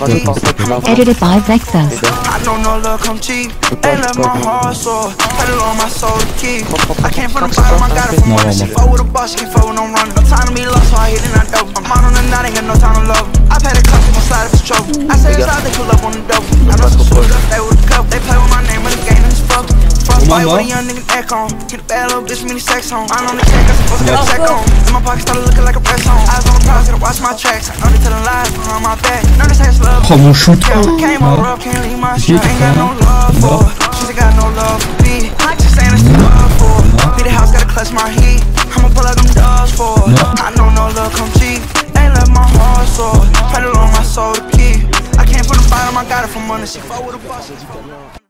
Edited by Vexos. I know no love come cheap. Ain't left my heart sore. Had it on my soul to keep. I came from the bottom, I got it from money. She fuck with a boss, she can't fuck with no running. No time to be lost, so I hit it, I dope. I'm out on the night, ain't got no time to love. I pay the cup, she gon' slide if it's choke. I say it's out, they pull up on the dope. I know some switch up, they with a cup. They play with my name, but the game is fuck. Fight with a young nigga neck on. Get a bad little bitch, mini sex on. I'm on the check, I'm supposed to get a check on. In my pocket started looking like a press on. Eyes on the prize, gotta watch my tracks. I'm only telling lies behind my back. Know this ass love. Oh mon shoot. Came over up, can't leave my shit. Ain't got no love for. She ain't got no love for me. Just saying it's too love for. Need a house, gotta clutch my heat. I'ma pull out them dogs for. I know no love come cheap. Ain't left my heart sore. Pedal on my soul to keep. I came from the bottom, I got it from under. She fuck with a boss.